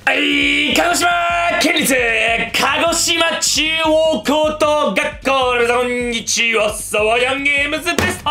はい、鹿児島県立鹿児島中央高等学校の皆さん、こんにちは。サワヤンゲームズでした。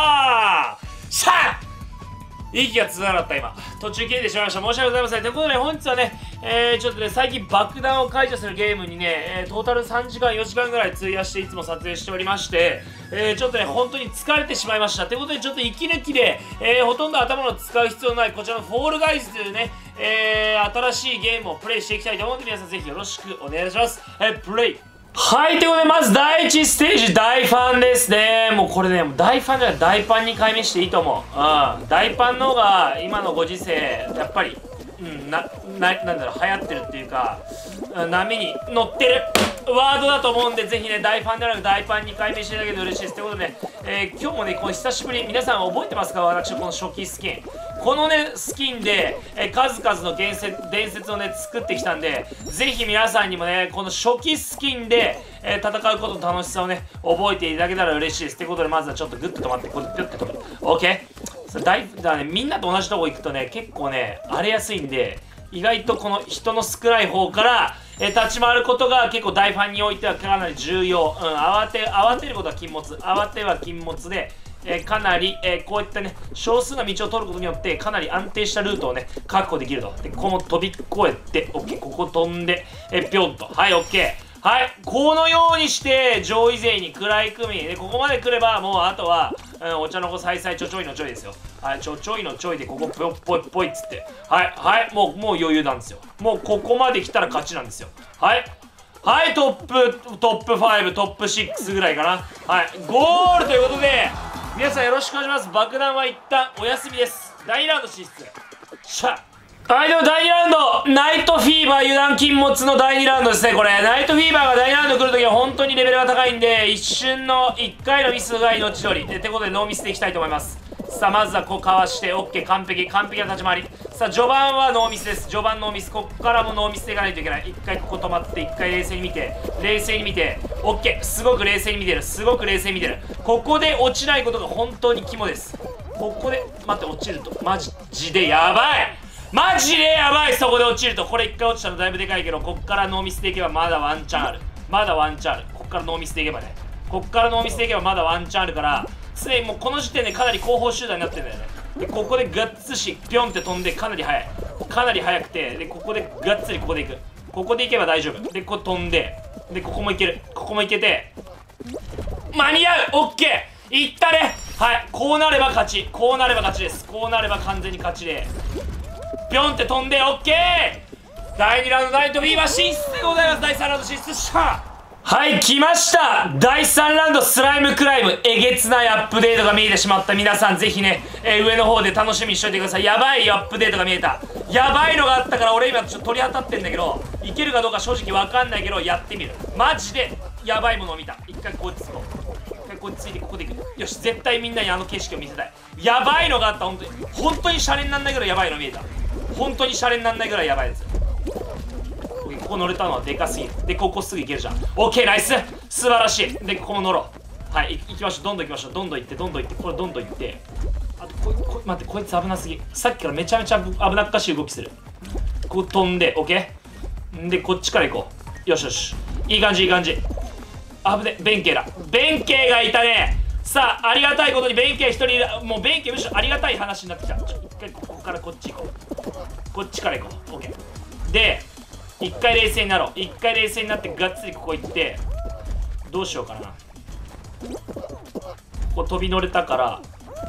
さあ、息がつながった今。途中切れてしまいました。申し訳ございません。ということで、本日はね、ちょっとね、最近爆弾を解除するゲームにね、トータル3時間、4時間ぐらい費やしていつも撮影しておりまして、ちょっとね、本当に疲れてしまいました。ということで、ちょっと息抜きで、ほとんど頭の使う必要のないこちらのフォールガイズというね、新しいゲームをプレイしていきたいと思うので、皆さんぜひよろしくお願いします。プレイ。はい、ということで、まず第1ステージ、大ファンですね。もうこれね、大ファンじゃない、大パンに改名していいと思う。大パンの方が、今のご時世、やっぱり、なんだろう、流行ってるっていうか、波に乗ってるワードだと思うんで、ぜひね、大ファンではなく大パンに改名していただけると嬉しいです。ということで、今日もね、この久しぶり、皆さん覚えてますか？私のこの初期スキン。このね、スキンで、数々の伝説をね、作ってきたんで、ぜひ皆さんにもね、この初期スキンで、戦うことの楽しさをね、覚えていただけたら嬉しいです。ということで、まずはちょっとグッと止まって、こうやってピュッて止める。OK？だからね、みんなと同じとこ行くとね、結構ね、荒れやすいんで、意外とこの人の少ない方から、立ち回ることが結構大ファンにおいてはかなり重要。慌てることは禁物。慌ては禁物で、かなり、こういったね、少数な道を取ることによって、かなり安定したルートをね、確保できると。で、この飛び越えて、OK、ここ飛んで、ぴょんと。はい、OK。はい、このようにして上位勢に食らい組みで、ここまで来ればもうあとは、お茶の子さいさいちょちょいのちょいですよ。はい、ちょちょいのちょいでここぽいぽいぽいっつって、はいはい、もう余裕なんですよ。もうここまで来たら勝ちなんですよ。はいはい、トップ5、トップ6ぐらいかな。はい、ゴールということで、皆さんよろしくお願いします。爆弾は一旦お休みです。第2ラウンド進出。しゃはい、でも第2ラウンド、ナイトフィーバー油断禁物の第2ラウンドですね、これ。ナイトフィーバーが第2ラウンド来るときは本当にレベルが高いんで、一瞬の1回のミスが命取り。ってことでノーミスでいきたいと思います。さあ、まずはこうかわして、OK、完璧な立ち回り。さあ、序盤はノーミスです。序盤ノーミス。ここからもノーミスでいかないといけない。1回ここ止まって、1回冷静に見て、OK、すごく冷静に見てる。ここで落ちないことが本当に肝です。ここで、待って、落ちると。マジでやばい。そこで落ちると。これ1回落ちたらだいぶでかいけど、こっからノーミスでいけばまだワンチャンある。こっからノーミスでいけばまだワンチャンあるから、すでにもうこの時点でかなり後方集団になってるんだよね。で、ここでガッツし、ピョンって飛んでかなり速くて、で、ここでガッツリここで行く。ここで行けば大丈夫。で、ここ飛んで、で、ここも行けて、間に合う！ OK！ いったね！はい、こうなれば勝ちです。こうなれば完全に勝ちで。ピョンって飛んで OK！ 第2ラウンドナイトフィーバー進出でございます。第3ラウンド進出した。はい、来ました。第3ラウンドスライムクライム。えげつないアップデートが見えてしまった皆さん、ぜひね、上の方で楽しみにしといてください。やばいアップデートが見えた。やばいのがあったから俺今ちょっと鳥当たってんだけど、いけるかどうか正直わかんないけどやってみる。マジでやばいものを見た。一回こっちつこう。一回こっちついてここで行く。よし、絶対みんなにあの景色を見せたい。やばいのがあった。本当にシャレになんないぐらいやばいの見えた。本当にシャレになんないぐらいやばいです。ここ乗れたのはでかすぎる。で、ここすぐ行けるじゃん。オッケー、ナイス、素晴らしい。で、ここも乗ろう。はい、行きましょう。どんどん行きましょう。どんどん行ってこれどんどん行って、あと待って、こいつ危なすぎ。さっきからめちゃめちゃ危なっかしい動きする。ここ飛んで、オッケー。で、こっちから行こう。よし、いい感じ。あぶね、弁慶がいたね。さあ、ありがたいことに弁慶一人いる。もう弁慶むしろありがたい話になってきた。一回ここからこっち行こう。こっちから行こう。オッケー。で、一回冷静になろう。一回冷静になってがっつりここ行って、どうしようかな。ここ飛び乗れたから、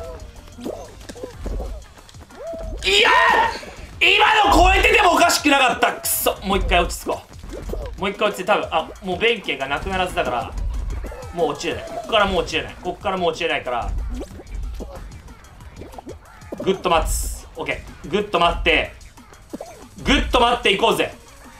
いや今の超えててもおかしくなかった。くそ、もう一回落ち着こう。多分もう弁慶がなくならずだから、もう落ちれない。ここからもう落ちれないから、ぐっと待つ。オッケー、ぐっと待っていこうぜ。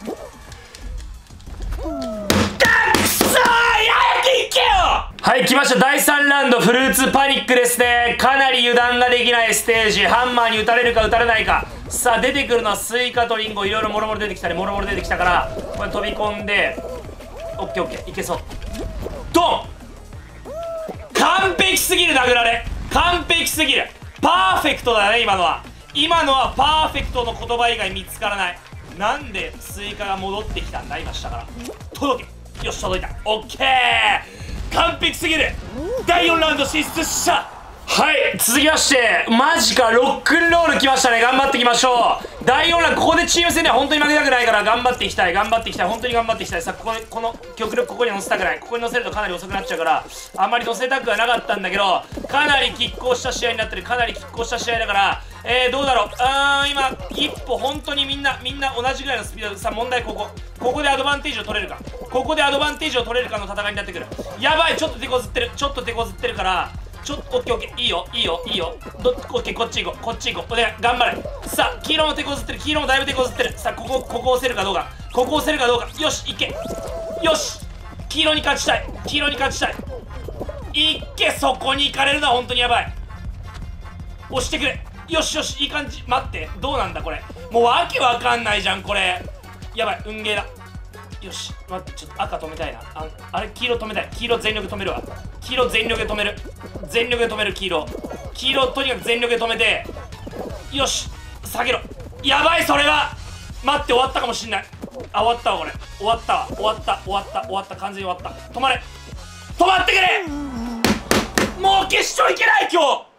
はい、来ました。第3ラウンドフルーツパニックですね。かなり油断ができないステージ。ハンマーに打たれるか打たれないか。さあ、出てくるのはスイカとリンゴ、いろいろもろもろ出てきたから、これ飛び込んで、オッケー、いけそう。ドン！完璧すぎる殴られ。パーフェクトだね、今のはパーフェクトの言葉以外見つからない。 なんでスイカが戻ってきたんだ今下から。届け。よし届いた。オッケー、完璧すぎる。第4ラウンド進出したはい、続きまして、マジか、ロックンロール来ましたね。頑張っていきましょう。第4ラウンド、ここでチーム戦では本当に負けたくないから、頑張っていきたい、頑張っていきたい、本当に頑張っていきたい。さあ、この極力ここに乗せたくない。ここに乗せるとかなり遅くなっちゃうから、あんまり乗せたくはなかったんだけど、かなり拮抗した試合になってる。かなり拮抗した試合だから、どうだろう。今、一歩、本当にみんな同じぐらいのスピードで、さあ、問題ここでアドバンテージを取れるか。ここでアドバンテージを取れるかの戦いになってくる。やばい、ちょっと手こずってる。ちょっと手こずってるから、ちょっとオッケーオッケー、いいよいいよいいよ、オッケー、こっち行こうこっち行こう、お願い、頑張れ。さあ黄色も手こずってる、黄色もだいぶ手こずってる。さあここ押せるかどうか、ここ押せるかどうか。よしいけ、よし黄色に勝ちたい、黄色に勝ちたい。いっけ、そこに行かれるのは本当にやばい。押してくれ。よしよし、いい感じ。待って、どうなんだこれ、もうわけわかんないじゃんこれ。やばい、運ゲーだ。よし待って、ちょっと赤止めたいな。あれ黄色止めたい。黄色全力で止めるわ。黄色全力で止める、全力で止める。黄色とにかく全力で止めて、よし下げろ。やばい、それは待って、終わったかもしんない。あ、終わったわこれ、終わったわ、終わった、完全に終わった。止まれ、止まってくれ。もう決勝いけない今日、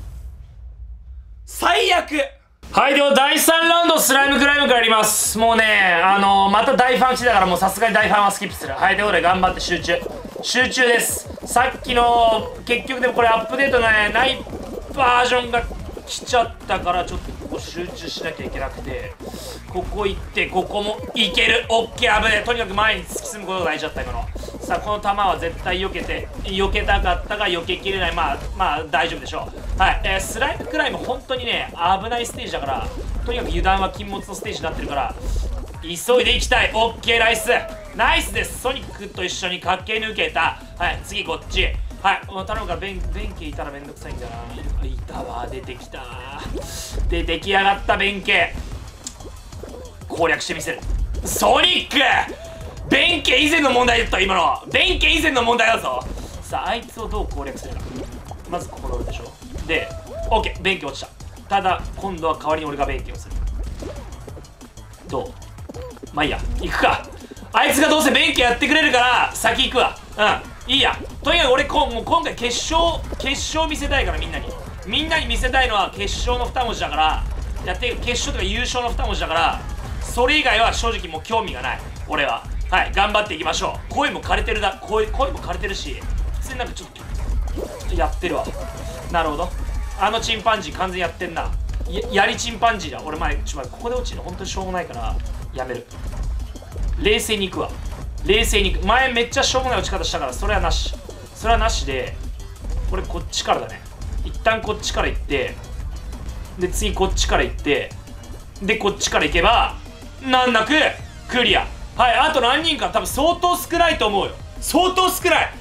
最悪。はい、では第3ラウンドスライムクライムからやります。もうね、また大ファン来てたから、もうさすがに大ファンはスキップする。はい、ということで頑張って集中です。さっきの結局でもこれアップデートがねないバージョンが来ちゃったから、ちょっとここ集中しなきゃいけなくて、ここ行ってここもいける。オッケー、危ねえ。とにかく前に突き進むことが大事だった今の。さあこの球は絶対避けたかったが避けきれない。まあ大丈夫でしょう。はい、スライムクライム本当にね危ないステージだから、とにかく油断は禁物のステージになってるから、急いでいきたい。オッケー、ナイスナイスです。ソニックと一緒に駆け抜けた。はい、次こっち。はい、頼むから弁慶いたらめんどくさいんだよな。いたわ、出てきた、出てきやがった弁慶。攻略してみせる。ソニック、弁慶以前の問題だった今の。弁慶以前の問題だぞ。さああいつをどう攻略するか。まずここ乗るでしょ。でオッケー、弁慶落ちた。ただ今度は代わりに俺が弁慶をする。どう、まあいいや、行くか。あいつがどうせ弁慶やってくれるから先行くわ。いいや。とにかく俺もう今回決勝見せたいから、みんなに見せたいのは決勝の2文字だから、決勝とか優勝の2文字だから、それ以外は正直もう興味がない俺は。はい、頑張っていきましょう。声も枯れてるだ、声も枯れてるし、普通になんかちょっとやってるわ。なるほど、チンパンジー完全にやってんな。やりチンパンジーだ。俺前ここで落ちるの本当にしょうもないからやめる。冷静にいくわ。冷静にいく。前めっちゃしょうもない落ち方したから、それはなしで、これこっちからだね。一旦こっちから行って、で次こっちから行って、でこっちから行けば難なくクリア。はい、あと何人か多分相当少ないと思うよ。相当少ない。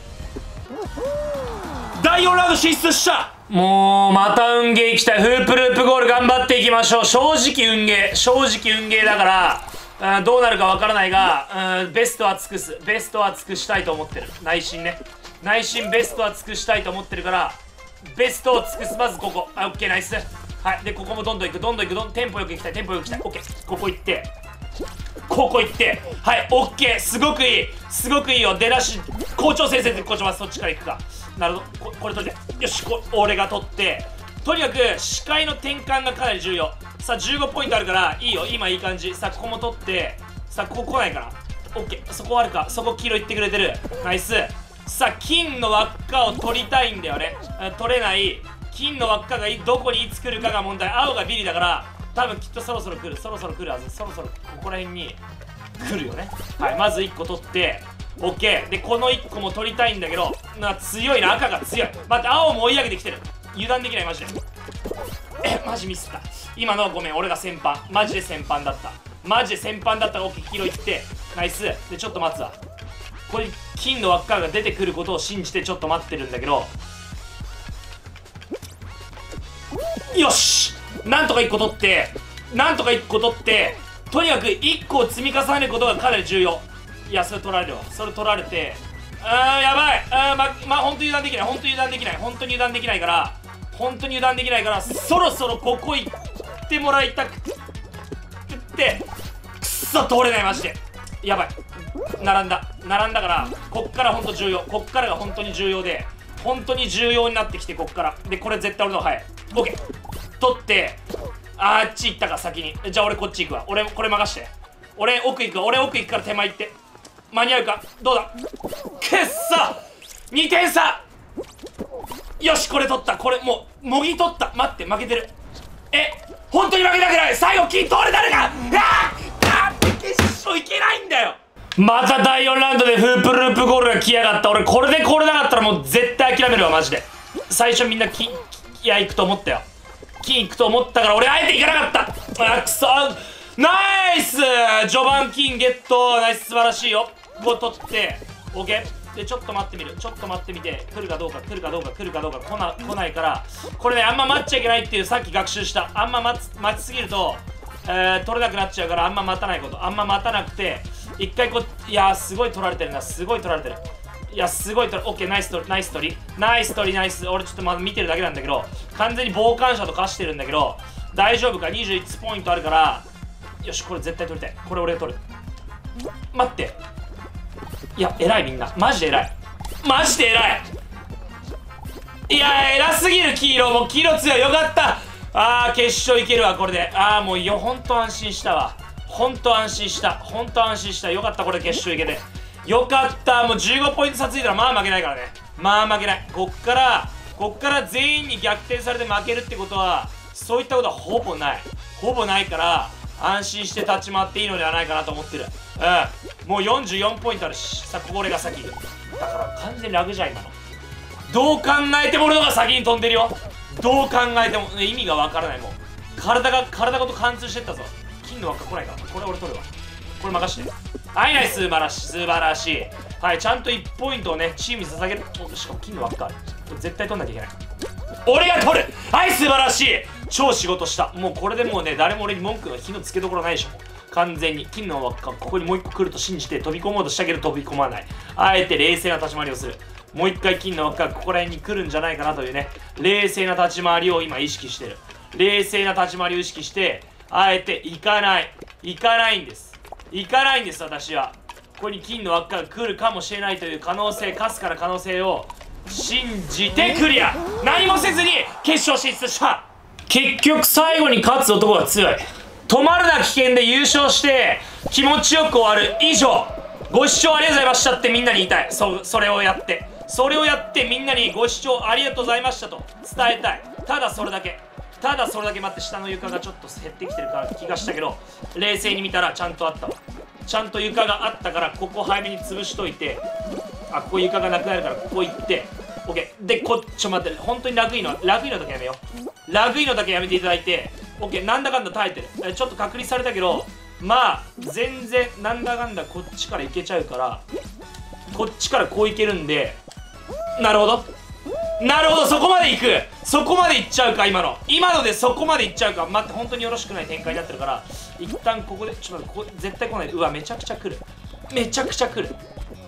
第4ラウンド進出した。もうまた運ゲー行きたい。フープループゴール頑張っていきましょう。正直運ゲーだからどうなるかわからないが、ベストは尽くしたいと思ってる。内心ベストは尽くしたいと思ってるから、ベストを尽くす。まずここ、オッケー、ナイス。はい、でここもどんどん行く、テンポよく行きたい。オッケー、ここ行って、はい、オッケー、すごくいいよ。出だし校長先生で校長はそっちから行くか。なるほど、これ取って、よし、俺が取って、とにかく視界の転換がかなり重要。さあ15ポイントあるからいいよ、今いい感じ。さあここも取って、さあここ来ないかな。オッケー、そこあるか。そこ黄色いってくれてる。ナイス。さあ金の輪っかを取りたいんだよね。取れない。金の輪っかがどこにいつ来るかが問題。青がビリだから多分きっとそろそろ来るはず。そろそろここら辺に来るよね。はい、まず1個取って、オッケー。でこの1個も取りたいんだけど、強いな、赤が強い。待って、青も追い上げてきてる。油断できない、マジで。マジミスった。今のはごめん、俺が先般。マジで先般だった。オッケー、黄色いって、ナイス。でちょっと待つわ。これ金の輪っかが出てくることを信じてちょっと待ってるんだけど、よし、なんとか1個取って、とにかく1個を積み重ねることがかなり重要。いや、それ取られるわ。それ取られて、やばい。本当に油断できない。本当に油断できないから、そろそろここ行ってもらいたくって、くそそ通れないマジでやばい。並んだからこっからほんと重要、こっからが本当に重要で、本当に重要になってきて、こっからでこれ絶対俺の早い。オッケー取って、あっち行ったか先に。じゃあ俺こっち行くわ。俺これ任して。俺奥行くから手前行って。間に合うか、どうだ。くっそ2点差。よしこれ取った。これもうもぎ取った。待って負けてる。本当に負けたくない。最後金取れたのか。決勝いけないんだよ。また第4ラウンドでフープループゴールが来やがった。俺これでこれなかったらもう絶対諦めるわマジで。最初みんな金行くと思ったよ。金行くと思ったから俺あえて行かなかった。くそナイス。序盤金ゲット。ナイス素晴らしいよ。こう取って OK でちょっと待ってみる。ちょっと待ってみて来るかどうか来ないから、これねあんま待っちゃいけないっていうさっき学習した。あんま待ちすぎると取れなくなっちゃうから、あんま待たないこと。あんま待たなくて一回こう、いやーすごい取られてるな。すごい取られてる。いやすごい取られ、オッケーナイス取りナイス。俺ちょっとまだ見てるだけなんだけど、完全に傍観者と化してるんだけど大丈夫か。21ポイントあるから、よしこれ絶対取りたい。これ俺が取る。待って、いや偉いみんなマジで偉い。いや偉すぎる。黄色もう黄色強い。よかった。決勝いけるわこれで。もうほんと安心したわ。ほんと安心した。よかったこれ決勝いけてよかった。もう15ポイント差ついたらまあ負けないからね。負けない。こっから全員に逆転されて負けるってことは、そういったことはほぼないから安心して立ち回っていいのではないかなと思ってる。もう44ポイントあるしさ、ここ俺が先だから完全にラグじゃん今の。どう考えても俺のが先に飛んでるよ。どう考えても、意味がわからない。もう体ごと貫通してったぞ。金の輪っか来ないからこれ俺取るわ。これ任して。はいナイス素晴らしい。はいちゃんと1ポイントをねチームに捧げる。しかも金の輪っかある。絶対取んなきゃいけない。俺が取る。はい素晴らしい。超仕事した。もうこれでもうね誰も俺に文句の火のつけどころないでしょ。完全に金の輪っかここにもう1個来ると信じて飛び込もうとしたけど飛び込まない。あえて冷静な立ち回りをする。もう1回金の輪っかがここら辺に来るんじゃないかなというね冷静な立ち回りを今意識してる。冷静な立ち回りを意識してあえて行かないんです私は。ここに金の輪っかが来るかもしれないという可能性、かすかな可能性を信じてクリア。何もせずに決勝進出した。結局最後に勝つ男が強い。止まるな危険で優勝して気持ちよく終わる。以上。ご視聴ありがとうございましたってみんなに言いたい。それをやってみんなにご視聴ありがとうございましたと伝えたい。ただそれだけ。待って、下の床がちょっと減ってきてるから気がしたけど、冷静に見たらちゃんとあったわ。ちゃんと床があったからここ早めに潰しといて、ここ床がなくなるからここ行って OK で、ちょっと待って、本当にラグいのだけやめよう。ラグいのだけやめていただいて OK。 なんだかんだ耐えてる。ちょっと隔離されたけどまあ全然なんだかんだこっちから行けちゃうから、こっちからこう行けるんで、なるほどそこまで行っちゃうか。今のでそこまで行っちゃうか。待って、本当によろしくない展開になってるから一旦ここでちょっと待って、ここ絶対来ない。うわめちゃくちゃ来る。